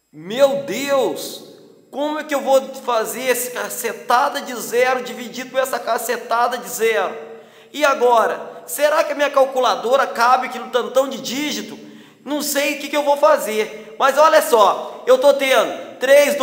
Meu Deus! Como é que eu vou fazer essa cacetada de zero dividido por essa cacetada de zero? E agora? Será que a minha calculadora cabe aquele tantão de dígito? Não sei o que eu vou fazer. Mas olha só, eu estou tendo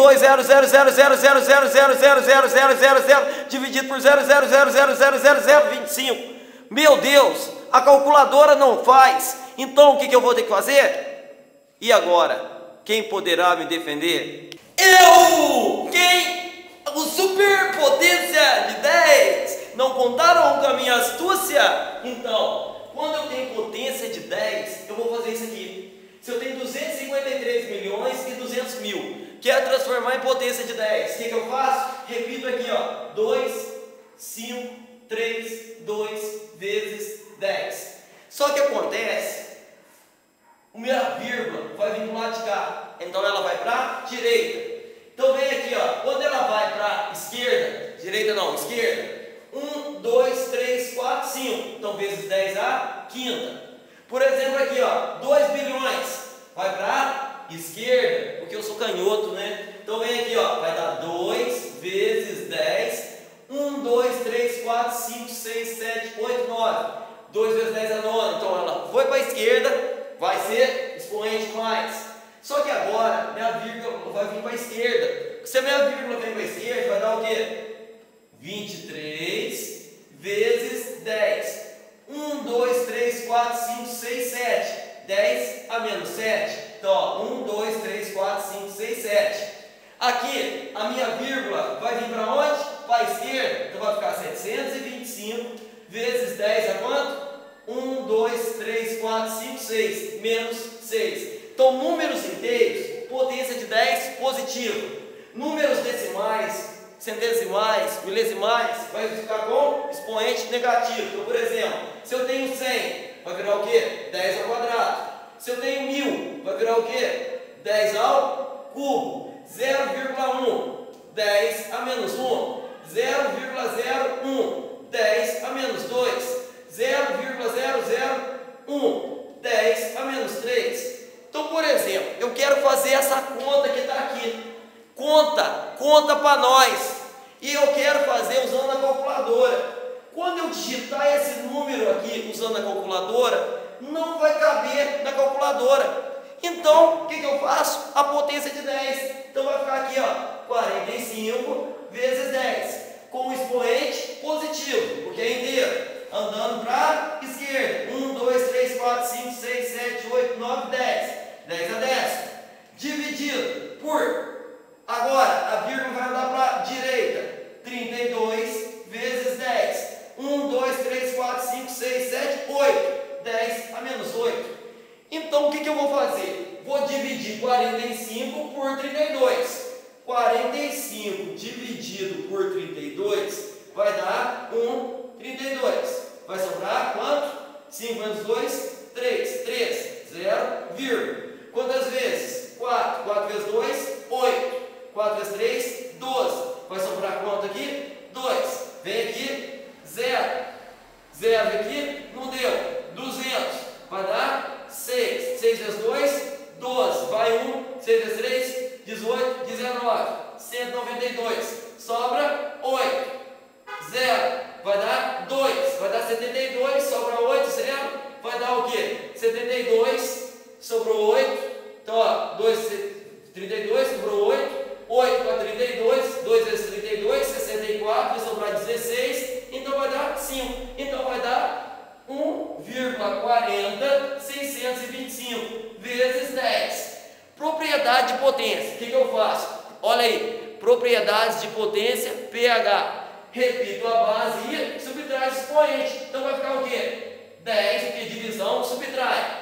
3,2000000000000 dividido por 0,000000025. Meu Deus, a calculadora não faz. Então o que eu vou ter que fazer? E agora? Quem poderá me defender? Eu! Quem? O superpotência de 10! Não contaram com a minha astúcia? Então, quando eu tenho potência de 10, eu vou fazer isso aqui. Se eu tenho 253 milhões e 200 mil, quero transformar em potência de 10, o que eu faço? Repito aqui, ó, 2, 5, 3, 2 vezes 10. Só que acontece, a minha vírgula vai vir do lado de cá, então ela vai para a direita. Então vem aqui, ó, quando ela vai para a esquerda, direita não, esquerda, 1, 2, 3, 4, 5, então vezes 10 a quinta. Por exemplo aqui, ó, 2 bilhões, vai para a esquerda, porque eu sou canhoto, né? Então vem aqui, ó, vai dar 2 vezes 10, 1, 2, 3, 4, 5, 6, 7, 8, 9, 2 vezes 10 é 9, então ela foi para a esquerda, vai ser expoente mais. Só que agora, minha vírgula vai vir para a esquerda. Se a minha vírgula vem para a esquerda, vai dar o quê? 23 vezes 10. 1, 2, 3, 4, 5, 6, 7. 10 a menos 7. Então, ó, 1, 2, 3, 4, 5, 6, 7. Aqui, a minha vírgula vai vir para onde? Para a esquerda. Então, vai ficar 725 vezes 10 a quanto? 1, 2, 3, 4, 5, 6. Menos 6. Então, números inteiros, potência de 10, positivo. Números decimais, centesimais, milesimais, vai ficar com expoente negativo. Então, por exemplo, se eu tenho 100, vai virar o quê? 10 ao quadrado. Se eu tenho 1000, vai virar o quê? 10 ao cubo. 0,1, 10 a menos 1. 0,01, 10 a menos 2. 0,001, 10 a menos 3. Então, por exemplo, eu quero fazer essa conta que está aqui. Conta para nós. E eu quero fazer usando a calculadora. Quando eu digitar esse número aqui usando a calculadora, não vai caber na calculadora. Então, o que eu faço? A potência de 10. Então, vai ficar aqui, ó, 45 vezes 10. Com o expoente positivo, porque é inteiro. Andando para a esquerda. 1, 2, 3, 4, 5, 6, 7, 8, 9, 10. 10 a 10. Dividido por... Agora, a vírgula vai andar para a direita. 32 vezes 10. 1, 2, 3, 4, 5, 6, 7, 8. 10 a menos 8. Então, o que eu vou fazer? Vou dividir 45 por 32. 45 dividido por 32 vai dar 32. Vai sobrar quanto? 5 menos 2, 3. 3, 0, vírgula. Quantas vezes? 4. 4 vezes 2, 8. 4 vezes 3, 12. Vai sobrar quanto aqui? 2. Vem aqui, 0. 0 aqui, não deu. 200. Vai dar 6. 6 vezes 2, 12. Vai 1. 6 vezes 3, 18, 19. 192. Sobra 8. 0. Vai dar 2. Vai dar 72. Sobra 8, 0. Vai dar o quê? 72. Sobrou 8. Então, ó, 32, sobrou 8. 8 para 32, 2 vezes 32, 64, vai sobrar 16, então vai dar 5. Então vai dar 1,40625 vezes 10. Propriedade de potência, o que eu faço? Olha aí, propriedades de potência, pH. Repito a base e subtrai o expoente. Então vai ficar o quê? 10, porque divisão subtrai.